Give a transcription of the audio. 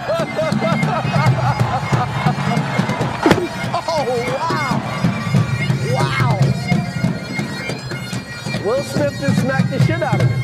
Oh, wow. Wow. Will Smith just smacked the shit out of me.